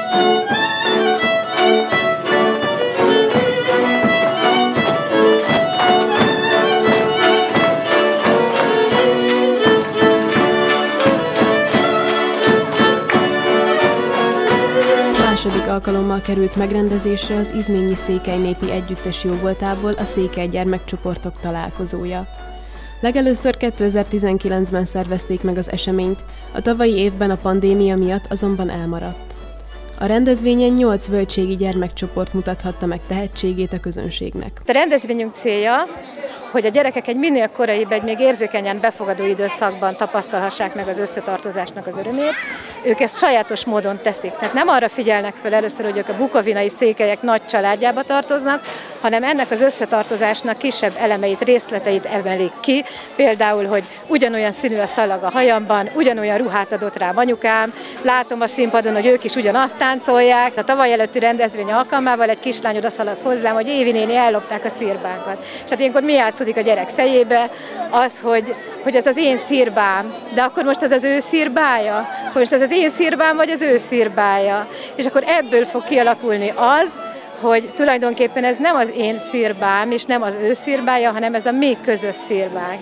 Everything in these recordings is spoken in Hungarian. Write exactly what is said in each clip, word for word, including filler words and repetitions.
Második alkalommal került megrendezésre az izményi Székely Népi Együttes jóvoltából a Székely gyermekcsoportok találkozója. Legelőször kétezer-tizenkilencben szervezték meg az eseményt, a tavalyi évben a pandémia miatt azonban elmaradt. A rendezvényen nyolc völgységi gyermekcsoport mutathatta meg tehetségét a közönségnek. A rendezvényünk célja, hogy a gyerekek egy minél koraibb, egy még érzékenyen befogadó időszakban tapasztalhassák meg az összetartozásnak az örömét. Ők ezt sajátos módon teszik. Tehát nem arra figyelnek fel először, hogy ők a bukovinai székelyek nagy családjába tartoznak, hanem ennek az összetartozásnak kisebb elemeit, részleteit emelik ki. Például, hogy ugyanolyan színű a szalag a hajamban, ugyanolyan ruhát adott rám anyukám, látom a színpadon, hogy ők is ugyanazt táncolják. A tavaly előtti rendezvény alkalmával egy kislány oda szaladt hozzám, hogy Évi néni, ellopták a szírbánkat. És hát ilyenkor mi játszódik a gyerek fejébe? Az, hogy, hogy ez az én szírbám, de akkor most ez az ő szírbája? Akkor most ez az én szírbám, vagy az ő szírbája? És akkor ebből fog kialakulni az, hogy tulajdonképpen ez nem az én szírbám, és nem az ő szírbája, hanem ez a mi közös szírbánk.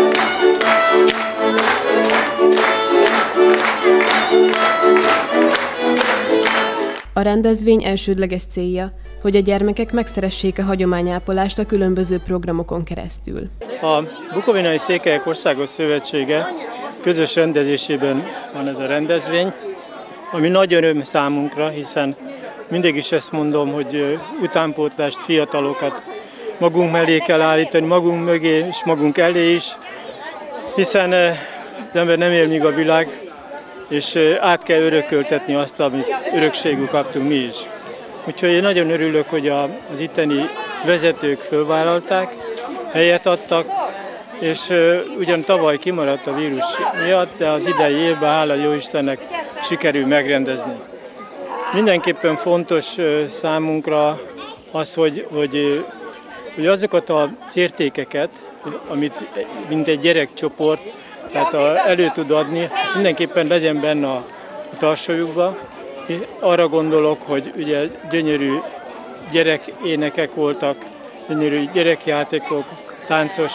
A rendezvény elsődleges célja, hogy a gyermekek megszeressék a hagyományápolást a különböző programokon keresztül. A Bukovinai Székelyek Országos Szövetsége közös rendezésében van ez a rendezvény, ami nagy öröm számunkra, hiszen mindig is ezt mondom, hogy utánpótlást, fiatalokat magunk mellé kell állítani, magunk mögé és magunk elé is, hiszen az ember nem él míg a világ, és át kell örököltetni azt, amit örökségül kaptunk mi is. Úgyhogy én nagyon örülök, hogy az itteni vezetők fölvállalták, helyet adtak, és ugyan tavaly kimaradt a vírus miatt, de az idei évben, hála Jóistennek, sikerül megrendezni. Mindenképpen fontos számunkra az, hogy, hogy, hogy azokat az értékeket, amit mint egy gyerekcsoport tehát elő tud adni, ezt mindenképpen legyen benne a tarsolyukba. Arra gondolok, hogy ugye gyönyörű gyerekénekek voltak, gyönyörű gyerekjátékok, táncos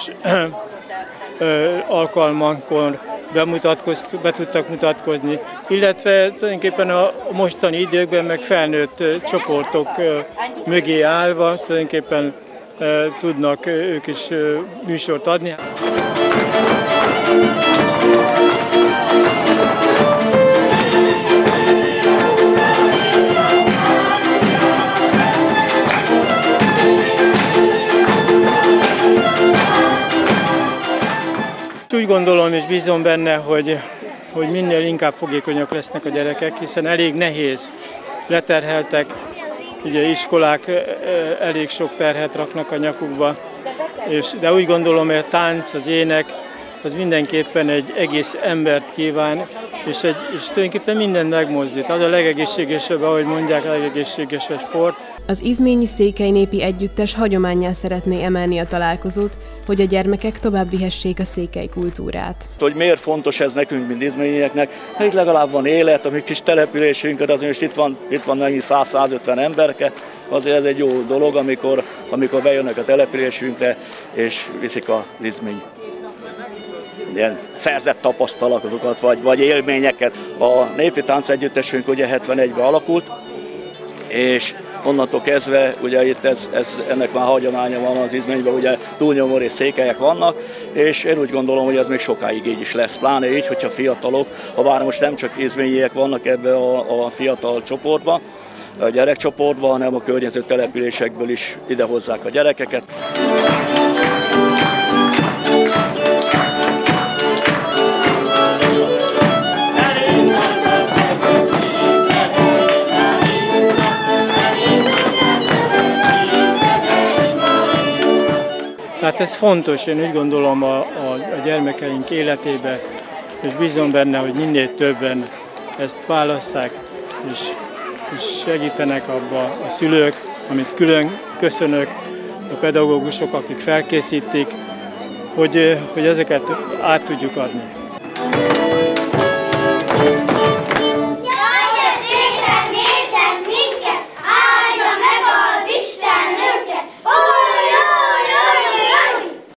alkalmankon be tudtak mutatkozni, illetve tulajdonképpen a mostani időkben meg felnőtt csoportok mögé állva tulajdonképpen tudnak ők is műsort adni. Úgy gondolom és bízom benne, hogy, hogy minél inkább fogékonyak lesznek a gyerekek, hiszen elég nehéz, leterheltek, ugye iskolák elég sok terhet raknak a nyakukba, és, de úgy gondolom, hogy a tánc, az ének, az mindenképpen egy egész embert kíván, és, egy, és tulajdonképpen mindent megmozdít. Az a legegészségesebb, ahogy mondják, a legegészségesebb sport. Az izményi Székely Népi Együttes hagyománnyá szeretné emelni a találkozót, hogy a gyermekek tovább vihessék a székely kultúrát. Hogy miért fontos ez nekünk, mint izményieknek? Itt legalább van élet, a mi kis településünket, azért itt van, itt van mennyi száz-százötven emberke, azért ez egy jó dolog, amikor, amikor bejönnek a településünkre, és viszik az izmény. Ilyen szerzett tapasztalatokat, vagy, vagy élményeket. A népi táncegyüttesünk ugye hetvenegyben alakult, és onnantól kezdve, ugye itt ez, ez, ennek már hagyománya van az izményben, ugye túlnyomó és székelyek vannak, és én úgy gondolom, hogy ez még sokáig így is lesz. Pláne így, hogyha fiatalok, ha bár most nem csak izményiek vannak ebbe a, a fiatal csoportban, a gyerekcsoportban, hanem a környező településekből is idehozzák a gyerekeket. Tehát ez fontos, én úgy gondolom a, a, a gyermekeink életébe, és bízom benne, hogy minél többen ezt válasszák, és, és segítenek abba a szülők, amit külön köszönök, a pedagógusok, akik felkészítik, hogy, hogy ezeket át tudjuk adni.